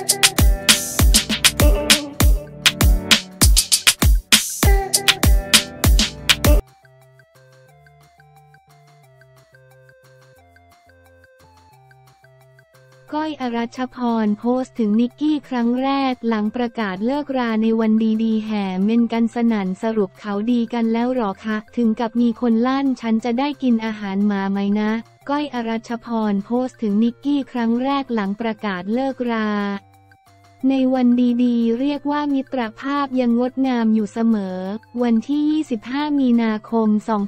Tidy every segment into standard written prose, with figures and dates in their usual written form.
ก้อยอรัชพรโพสต์ถึงนิกกี้ครั้งแรกหลังประกาศเลิกราในวันดีๆแห่เมนกันสนั่นสรุปเขาดีกันแล้วหรอคะถึงกับมีคนลั่นฉันจะได้กินอาหารหมาไหมนะก้อยอรัชพรโพสต์ถึงนิกกี้ครั้งแรกหลังประกาศเลิกราในวันดีๆเรียกว่ามิตรภาพยังงดงามอยู่เสมอวันที่25 มีนาคม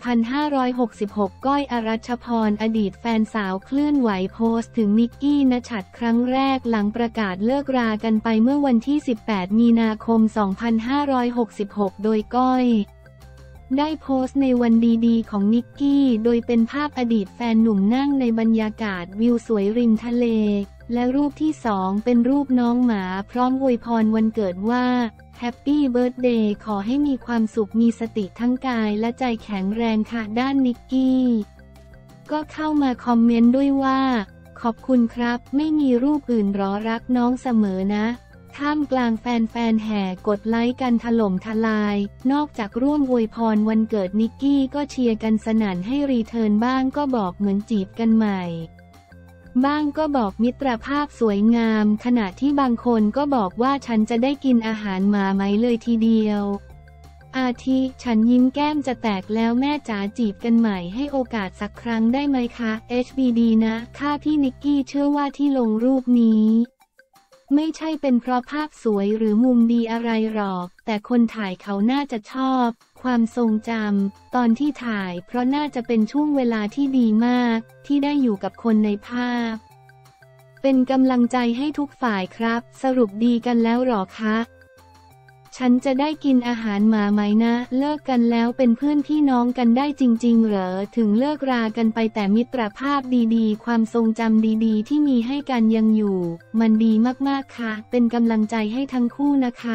2566 ก้อยอรัชพรอดีตแฟนสาวเคลื่อนไหวโพสต์ถึงนิกกี้ณชัดครั้งแรกหลังประกาศเลิกรากันไปเมื่อวันที่18 มีนาคม 2566 โดยก้อยได้โพสต์ในวันดีๆของนิกกี้โดยเป็นภาพอดีตแฟนหนุ่มนั่งในบรรยากาศวิวสวยริมทะเลและรูปที่2เป็นรูปน้องหมาพร้อมอวยพรวันเกิดว่าแฮปปี้เบิร์ธเดย์ขอให้มีความสุขมีสติทั้งกายและใจแข็งแรงค่ะด้านนิกกี้ก็เข้ามาคอมเมนต์ด้วยว่าขอบคุณครับไม่มีรูปอื่นหรอรักน้องเสมอนะท่ามกลางแฟนแห่กดไลค์กันถล่มทลายนอกจากร่วมอวยพรวันเกิดนิกกี้ก็เชียร์กันสนั่นให้รีเทิร์นบ้างก็บอกเหมือนจีบกันใหม่บ้างก็บอกมิตรภาพสวยงามขณะที่บางคนก็บอกว่าฉันจะได้กินอาหารหมาไหมเลยทีเดียวอาทิฉันยิ้มแก้มจะแตกแล้วแม่จ๋าจีบกันใหม่ให้โอกาสสักครั้งได้ไหมคะ HBD นะค่ะพี่นิกกี้เชื่อว่าที่ลงรูปนี้ไม่ใช่เป็นเพราะภาพสวยหรือมุมดีอะไรหรอกแต่คนถ่ายเขาน่าจะชอบความทรงจำตอนที่ถ่ายเพราะน่าจะเป็นช่วงเวลาที่ดีมากที่ได้อยู่กับคนในภาพเป็นกำลังใจให้ทุกฝ่ายครับสรุปดีกันแล้วหรอคะฉันจะได้กินอาหารหมาไหมนะเลิกกันแล้วเป็นเพื่อนพี่น้องกันได้จริงๆเหรอถึงเลิกรากันไปแต่มิตรภาพดีๆความทรงจำดีๆที่มีให้กันยังอยู่มันดีมากๆค่ะเป็นกำลังใจให้ทั้งคู่นะคะ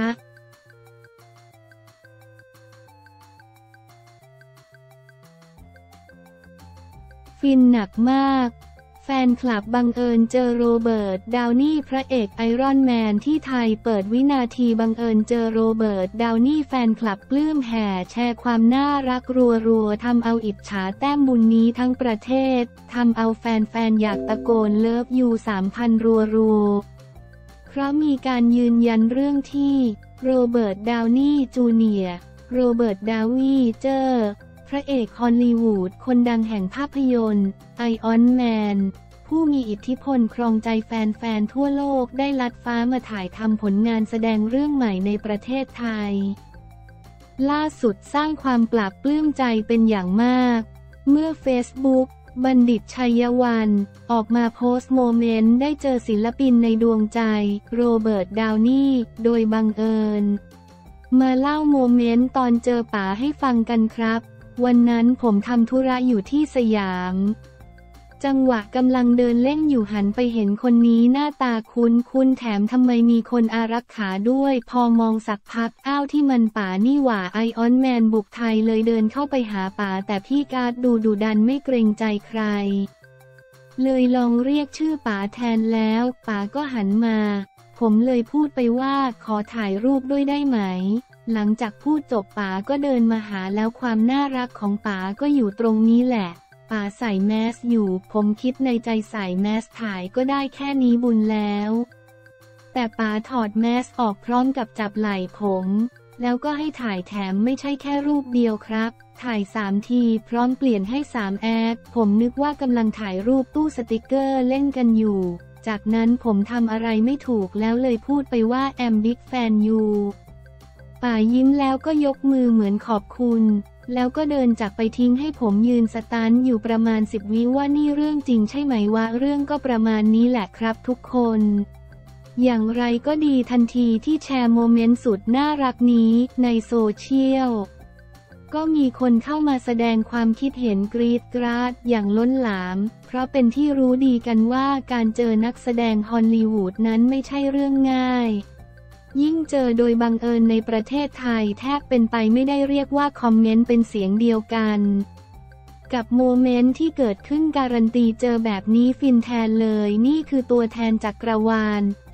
ฟินหนักมากแฟนคลับบังเอิญเจอโรเบิร์ต ดาวนี่พระเอกไอรอนแมนที่ไทยเปิดวินาทีบังเอิญเจอโรเบิร์ต ดาวนี่แฟนคลับปลื้มแห่แชร์ความน่ารักรัวๆทำเอาอิจฉาแต้มบุญนี้ทั้งประเทศทำเอาแฟนๆอยากตะโกนเลิฟยู 3,000 รัวๆเพราะมีการยืนยันเรื่องที่โรเบิร์ต ดาวนี่จูเนียร์โรเบิร์ต ดาวนี่เจอพระเอกฮอลลีวูดคนดังแห่งภาพยนตร์ไอออนแมนผู้มีอิทธิพลครองใจแฟนๆทั่วโลกได้ลัดฟ้ามาถ่ายทำผลงานแสดงเรื่องใหม่ในประเทศไทยล่าสุดสร้างความปลาบปลื้มใจเป็นอย่างมากเมื่อเฟซบุ๊กบัณฑิตชัยวรรณออกมาโพสต์โมเมนต์ได้เจอศิลปินในดวงใจโรเบิร์ต ดาวนี่โดยบังเอิญมาเล่าโมเมนต์ตอนเจอป๋าให้ฟังกันครับวันนั้นผมทำธุระอยู่ที่สยามจังหวะกำลังเดินเล่นอยู่หันไปเห็นคนนี้หน้าตาคุ้นแถมทำไมมีคนอารักขาด้วยพอมองสักพักอ้าวที่มันป๋านี่หว่าไอออนแมนบุกไทยเลยเดินเข้าไปหาป๋าแต่พี่การ์ดดูดุดันไม่เกรงใจใครเลยลองเรียกชื่อป๋าแทนแล้วป๋าก็หันมาผมเลยพูดไปว่าขอถ่ายรูปด้วยได้ไหมหลังจากพูดจบป๋าก็เดินมาหาแล้วความน่ารักของป๋าก็อยู่ตรงนี้แหละป๋าใส่แมสอยู่ผมคิดในใจใส่แมสถ่ายก็ได้แค่นี้บุญแล้วแต่ป๋าถอดแมสออกพร้อมกับจับไหล่ผมแล้วก็ให้ถ่ายแถมไม่ใช่แค่รูปเดียวครับถ่าย3 ทีพร้อมเปลี่ยนให้3 แอคผมนึกว่ากำลังถ่ายรูปตู้สติกเกอร์เล่นกันอยู่จากนั้นผมทำอะไรไม่ถูกแล้วเลยพูดไปว่าแอมบิ๊กแฟนยูป๋ายิ้มแล้วก็ยกมือเหมือนขอบคุณแล้วก็เดินจากไปทิ้งให้ผมยืนสตันอยู่ประมาณ10 วิว่านี่เรื่องจริงใช่ไหมวะเรื่องก็ประมาณนี้แหละครับทุกคนอย่างไรก็ดีทันทีที่แชร์โมเมนต์สุดน่ารักนี้ในโซเชียลก็มีคนเข้ามาแสดงความคิดเห็นกรี๊ดกราดอย่างล้นหลามเพราะเป็นที่รู้ดีกันว่าการเจอนักแสดงฮอลลีวูดนั้นไม่ใช่เรื่องง่ายยิ่งเจอโดยบังเอิญในประเทศไทยแทบเป็นไปไม่ได้เรียกว่าคอมเมนต์เป็นเสียงเดียวกันกับโมเมนต์ที่เกิดขึ้นการันตีเจอแบบนี้ฟินแทนเลยนี่คือตัวแทนจักรวาล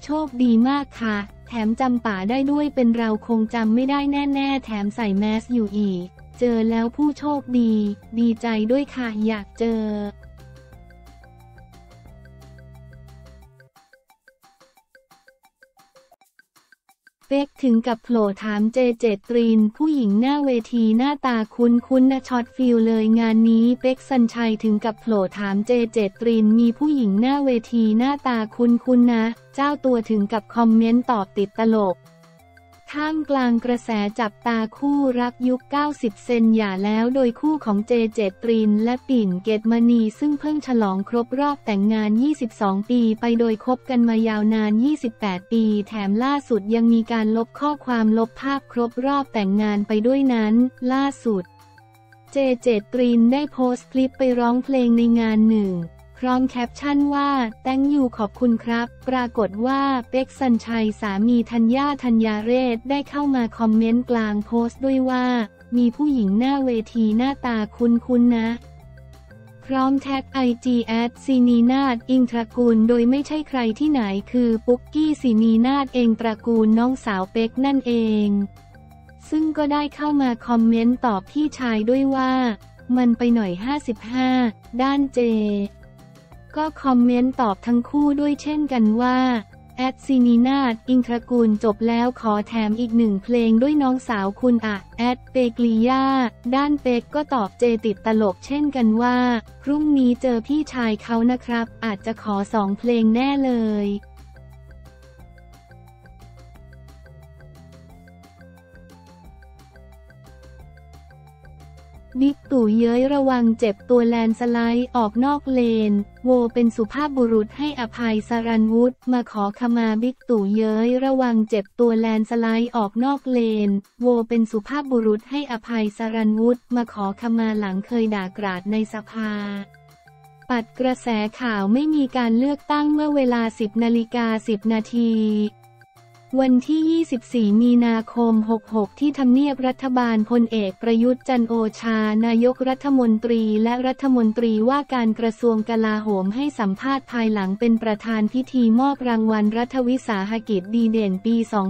โชคดีมากค่ะแถมจำป่าได้ด้วยเป็นเราคงจำไม่ได้แน่ๆแถมใส่แมสอยู่อีกเจอแล้วผู้โชคดีดีใจด้วยค่ะอยากเจอเป๊กถึงกับโผล่ถามเจเจตรินผู้หญิงหน้าเวทีหน้าตาคุ้นๆนะช็อตฟิลเลยงานนี้เป๊กสัญชัยถึงกับโผล่ถามเจเจตรินมีผู้หญิงหน้าเวทีหน้าตาคุ้นๆนะเจ้าตัวถึงกับคอมเมนต์ตอบติดตลกท่ามกลางกระแสจับตาคู่รักยุค90เซนหย่าแล้วโดยคู่ของเจเจตรินและปิ่นเกตมณีซึ่งเพิ่งฉลองครบรอบแต่งงาน22ปีไปโดยคบกันมายาวนาน28ปีแถมล่าสุดยังมีการลบข้อความลบภาพครบรอบแต่งงานไปด้วยนั้นล่าสุดเจเจตรินได้โพสต์คลิปไปร้องเพลงในงานหนึ่งพร้อมแคปชั่นว่า thank you ขอบคุณครับปรากฏว่าเป๊กสัญชัยสามีธัญญาเรศได้เข้ามาคอมเมนต์กลางโพสต์ด้วยว่ามีผู้หญิงหน้าเวทีหน้าตาคุ้นๆนะพร้อมแท็ก IG ศินีนาฏอิงตระกูลโดยไม่ใช่ใครที่ไหนคือปุ๊กกี้ศินีนาฏเองตระกูลน้องสาวเป๊กนั่นเองซึ่งก็ได้เข้ามาคอมเมนต์ตอบพี่ชายด้วยว่ามันไปหน่อย55ด้านเจก็คอมเมนต์ตอบทั้งคู่ด้วยเช่นกันว่าศินีนาฏอิงตระกูลจบแล้วขอแถมอีก1เพลงด้วยน้องสาวคุณเปกลียาด้านเป๊กก็ตอบเจติดตลกเช่นกันว่าพรุ่งนี้เจอพี่ชายเขานะครับอาจจะขอ2เพลงแน่เลยบิ๊กตู่เย้ยระวังเจ็บตัวแลนสไลด์ออกนอกเลนโวเป็นสุภาพบุรุษให้อภัยสรัญวุฒิมาขอขมาบิ๊กตู่เย้ยระวังเจ็บตัวแลนสไลด์ออกนอกเลนโวเป็นสุภาพบุรุษให้อภัยสรัญวุฒิมาขอขมาหลังเคยด่ากราดในสภาปัดกระแสข่าวไม่มีการเลือกตั้งเมื่อเวลา 10:10 นาทีวันที่ 24 มีนาคม 66 ที่ทำเนียบรัฐบาลพลเอกประยุทธ์จันทร์โอชานายกรัฐมนตรีและรัฐมนตรีว่าการกระทรวงกลาโหมให้สัมภาษณ์ภายหลังเป็นประธานพิธีมอบรางวัลรัฐวิสาหกิจดีเด่นปี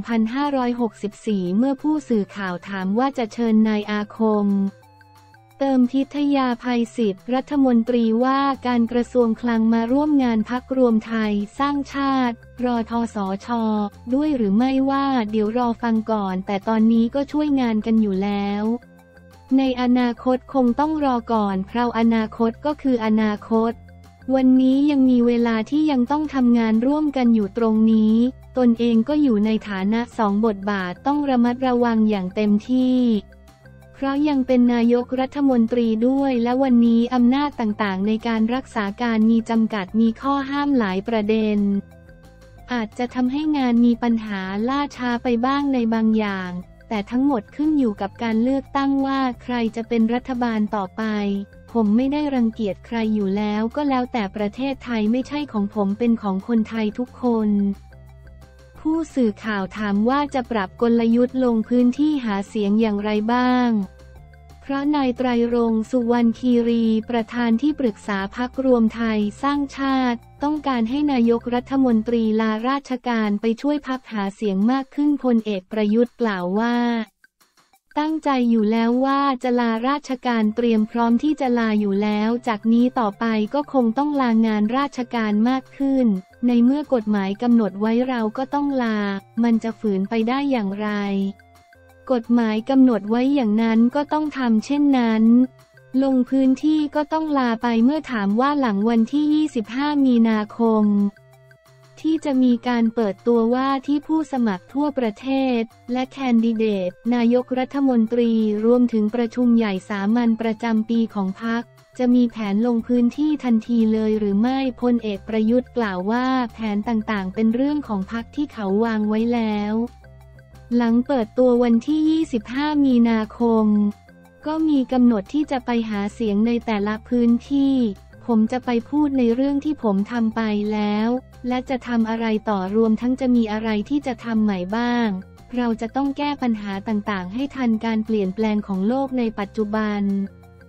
2564 เมื่อผู้สื่อข่าวถามว่าจะเชิญนายอาคมเติมพิทยาภัยศิษย์รัฐมนตรีว่าการกระทรวงคลังมาร่วมงานพรรครวมไทยสร้างชาติทสช.ด้วยหรือไม่ว่าเดี๋ยวรอฟังก่อนแต่ตอนนี้ก็ช่วยงานกันอยู่แล้วในอนาคตคงต้องรอก่อนเพราะอนาคตก็คืออนาคตวันนี้ยังมีเวลาที่ยังต้องทำงานร่วมกันอยู่ตรงนี้ตนเองก็อยู่ในฐานะ2 บทบาทต้องระมัดระวังอย่างเต็มที่เพราะยังเป็นนายกรัฐมนตรีด้วยและวันนี้อำนาจต่างๆในการรักษาการมีจำกัดมีข้อห้ามหลายประเด็นอาจจะทำให้งานมีปัญหาล่าช้าไปบ้างในบางอย่างแต่ทั้งหมดขึ้นอยู่กับการเลือกตั้งว่าใครจะเป็นรัฐบาลต่อไปผมไม่ได้รังเกียจใครอยู่แล้วก็แล้วแต่ประเทศไทยไม่ใช่ของผมเป็นของคนไทยทุกคนผู้สื่อข่าวถามว่าจะปรับกลยุทธ์ลงพื้นที่หาเสียงอย่างไรบ้างเพราะนายไตรรงค์สุวรรณคีรีประธานที่ปรึกษาพรรครวมไทยสร้างชาติต้องการให้นายกรัฐมนตรีลาราชการไปช่วยพรรคหาเสียงมากขึ้นพลเอกประยุทธ์กล่าวว่าตั้งใจอยู่แล้วว่าจะลาราชการเตรียมพร้อมที่จะลาอยู่แล้วจากนี้ต่อไปก็คงต้องลางานราชการมากขึ้นในเมื่อกฎหมายกำหนดไว้เราก็ต้องลามันจะฝืนไปได้อย่างไรกฎหมายกำหนดไว้อย่างนั้นก็ต้องทำเช่นนั้นลงพื้นที่ก็ต้องลาไปเมื่อถามว่าหลังวันที่ 25 มีนาคมที่จะมีการเปิดตัวว่าที่ผู้สมัครทั่วประเทศและแคนดิเดตนายกรัฐมนตรีรวมถึงประชุมใหญ่สามัญประจำปีของพรรคจะมีแผนลงพื้นที่ทันทีเลยหรือไม่พลเอกประยุทธ์กล่าวว่าแผนต่างๆเป็นเรื่องของพรรคที่เขาวางไว้แล้วหลังเปิดตัววันที่ 25 มีนาคมก็มีกำหนดที่จะไปหาเสียงในแต่ละพื้นที่ผมจะไปพูดในเรื่องที่ผมทำไปแล้วและจะทำอะไรต่อรวมทั้งจะมีอะไรที่จะทำใหม่บ้างเราจะต้องแก้ปัญหาต่างๆให้ทันการเปลี่ยนแปลงของโลกในปัจจุบัน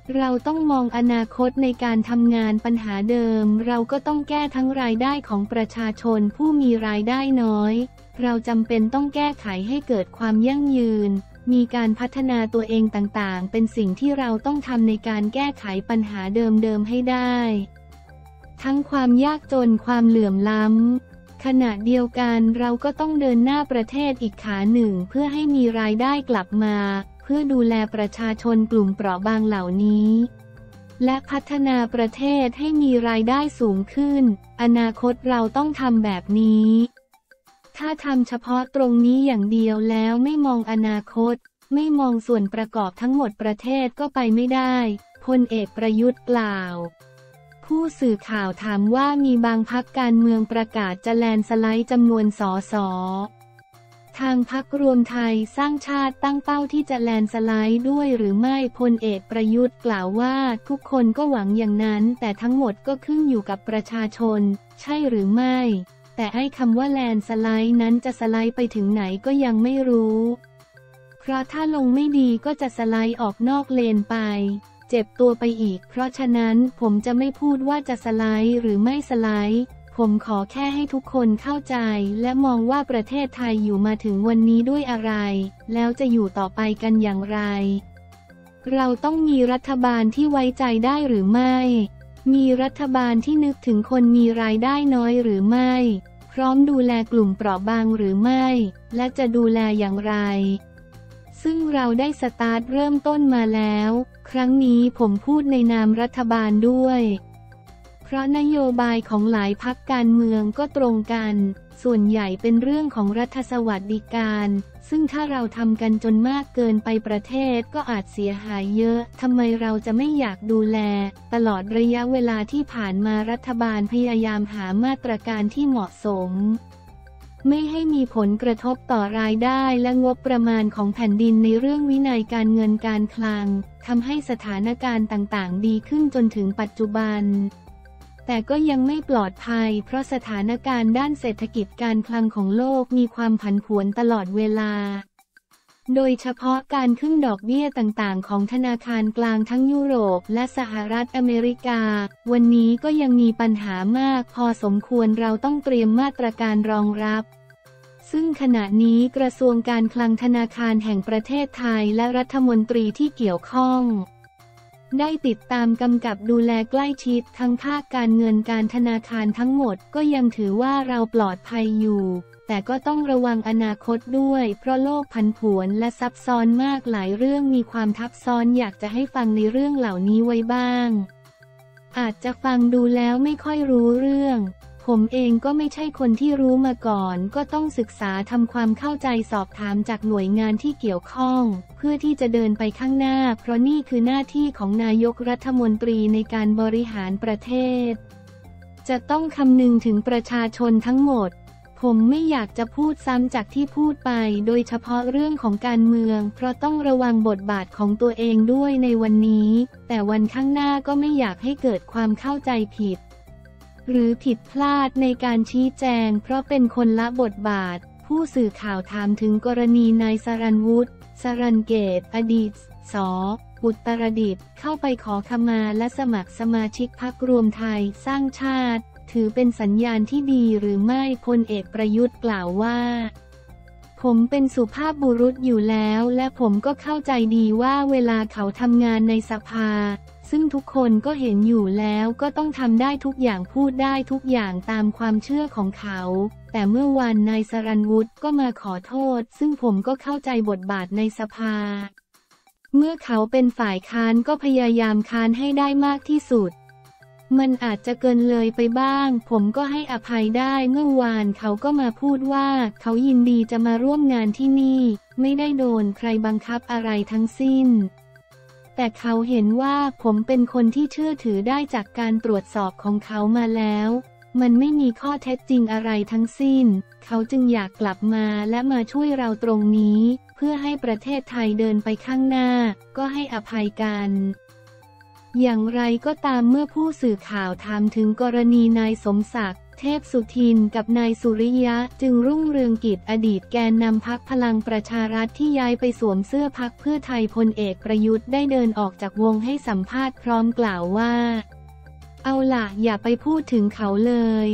เราต้องมองอนาคตในการทำงานปัญหาเดิมเราก็ต้องแก้ทั้งรายได้ของประชาชนผู้มีรายได้น้อยเราจำเป็นต้องแก้ไขให้เกิดความยั่งยืนมีการพัฒนาตัวเองต่างๆเป็นสิ่งที่เราต้องทำในการแก้ไขปัญหาเดิมๆให้ได้ทั้งความยากจนความเหลื่อมล้ำขณะเดียวกันเราก็ต้องเดินหน้าประเทศอีกขาหนึ่งเพื่อให้มีรายได้กลับมาเพื่อดูแลประชาชนกลุ่มเปราะบางเหล่านี้และพัฒนาประเทศให้มีรายได้สูงขึ้นอนาคตเราต้องทำแบบนี้ถ้าทำเฉพาะตรงนี้อย่างเดียวแล้วไม่มองอนาคตไม่มองส่วนประกอบทั้งหมดประเทศก็ไปไม่ได้พลเอกประยุทธ์กล่าวผู้สื่อข่าวถามว่ามีบางพรรคการเมืองประกาศจะแลนด์สไลด์จำนวนส.ส.ทางพรรครวมไทยสร้างชาติตั้งเป้าที่จะแลนด์สไลด์ด้วยหรือไม่พลเอกประยุทธ์กล่าวว่าทุกคนก็หวังอย่างนั้นแต่ทั้งหมดก็ขึ้นอยู่กับประชาชนใช่หรือไม่แต่ไอ้คำว่าแลนด์สไลด์นั้นจะสไลด์ไปถึงไหนก็ยังไม่รู้เพราะถ้าลงไม่ดีก็จะสไลด์ออกนอกเลนไปเจ็บตัวไปอีกเพราะฉะนั้นผมจะไม่พูดว่าจะสไลด์หรือไม่สไลด์ผมขอแค่ให้ทุกคนเข้าใจและมองว่าประเทศไทยอยู่มาถึงวันนี้ด้วยอะไรแล้วจะอยู่ต่อไปกันอย่างไรเราต้องมีรัฐบาลที่ไว้ใจได้หรือไม่มีรัฐบาลที่นึกถึงคนมีรายได้น้อยหรือไม่พร้อมดูแลกลุ่มเปราะบางหรือไม่และจะดูแลอย่างไรซึ่งเราได้สตาร์ทเริ่มต้นมาแล้วครั้งนี้ผมพูดในนามรัฐบาลด้วยเพราะนโยบายของหลายพรรคการเมืองก็ตรงกันส่วนใหญ่เป็นเรื่องของรัฐสวัสดิการซึ่งถ้าเราทำกันจนมากเกินไปประเทศก็อาจเสียหายเยอะทำไมเราจะไม่อยากดูแลตลอดระยะเวลาที่ผ่านมารัฐบาลพยายามหามาตรการที่เหมาะสมไม่ให้มีผลกระทบต่อรายได้และงบประมาณของแผ่นดินในเรื่องวินัยการเงินการคลังทำให้สถานการณ์ต่างๆดีขึ้นจนถึงปัจจุบันแต่ก็ยังไม่ปลอดภัยเพราะสถานการณ์ด้านเศรษฐกิจการคลังของโลกมีความผันผวนตลอดเวลาโดยเฉพาะการขึ้นดอกเบี้ยต่างๆของธนาคารกลางทั้งยุโรปและสหรัฐอเมริกาวันนี้ก็ยังมีปัญหามากพอสมควรเราต้องเตรียมมาตรการรองรับซึ่งขณะนี้กระทรวงการคลังธนาคารแห่งประเทศไทยและรัฐมนตรีที่เกี่ยวข้องได้ติดตามกำกับดูแลใกล้ชิดทั้งภาคการเงินการธนาคารทั้งหมดก็ยังถือว่าเราปลอดภัยอยู่แต่ก็ต้องระวังอนาคตด้วยเพราะโลกผันผวนและซับซ้อนมากหลายเรื่องมีความทับซ้อนอยากจะให้ฟังในเรื่องเหล่านี้ไว้บ้างอาจจะฟังดูแล้วไม่ค่อยรู้เรื่องผมเองก็ไม่ใช่คนที่รู้มาก่อนก็ต้องศึกษาทำความเข้าใจสอบถามจากหน่วยงานที่เกี่ยวข้องเพื่อที่จะเดินไปข้างหน้าเพราะนี่คือหน้าที่ของนายกรัฐมนตรีในการบริหารประเทศจะต้องคำนึงถึงประชาชนทั้งหมดผมไม่อยากจะพูดซ้ำจากที่พูดไปโดยเฉพาะเรื่องของการเมืองเพราะต้องระวังบทบาทของตัวเองด้วยในวันนี้แต่วันข้างหน้าก็ไม่อยากให้เกิดความเข้าใจผิดหรือผิดพลาดในการชี้แจงเพราะเป็นคนละบทบาทผู้สื่อข่าวถามถึงกรณีนายสรัญวุฒิสรัญเกตอดีตส.อุตรดิตถ์เข้าไปขอขมาและสมัครสมาชิกพรรครวมไทยสร้างชาติถือเป็นสัญญาณที่ดีหรือไม่พลเอกประยุทธ์กล่าวว่าผมเป็นสุภาพบุรุษอยู่แล้วและผมก็เข้าใจดีว่าเวลาเขาทำงานในสภาซึ่งทุกคนก็เห็นอยู่แล้วก็ต้องทำได้ทุกอย่างพูดได้ทุกอย่างตามความเชื่อของเขาแต่เมื่อวันนายสรัญวุฒิก็มาขอโทษซึ่งผมก็เข้าใจบทบาทในสภาเมื่อเขาเป็นฝ่ายค้านก็พยายามค้านให้ได้มากที่สุดมันอาจจะเกินเลยไปบ้างผมก็ให้อภัยได้เมื่อวานเขาก็มาพูดว่าเขายินดีจะมาร่วมงานที่นี่ไม่ได้โดนใครบังคับอะไรทั้งสิ้นแต่เขาเห็นว่าผมเป็นคนที่เชื่อถือได้จากการตรวจสอบของเขามาแล้วมันไม่มีข้อเท็จจริงอะไรทั้งสิ้นเขาจึงอยากกลับมาและมาช่วยเราตรงนี้เพื่อให้ประเทศไทยเดินไปข้างหน้าก็ให้อภัยกันอย่างไรก็ตามเมื่อผู้สื่อข่าวถามถึงกรณีนายสมศักดิ์เทพสุทินกับนายสุริยะจึงรุ่งเรืองกิจอดีตแกนนำพรรคพลังประชารัฐที่ย้ายไปสวมเสื้อพรรคเพื่อไทยพลเอกประยุทธ์ได้เดินออกจากวงให้สัมภาษณ์พร้อมกล่าวว่าเอาล่ะอย่าไปพูดถึงเขาเลย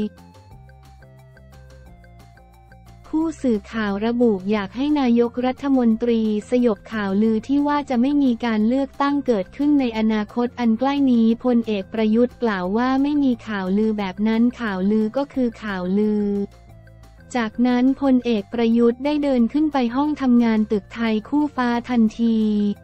ผู้สื่อข่าวระบุอยากให้นายกรัฐมนตรีสยบข่าวลือที่ว่าจะไม่มีการเลือกตั้งเกิดขึ้นในอนาคตอันใกล้นี้พลเอกประยุทธ์กล่าวว่าไม่มีข่าวลือแบบนั้นข่าวลือก็คือข่าวลือจากนั้นพลเอกประยุทธ์ได้เดินขึ้นไปห้องทำงานตึกไทยคู่ฟ้าทันที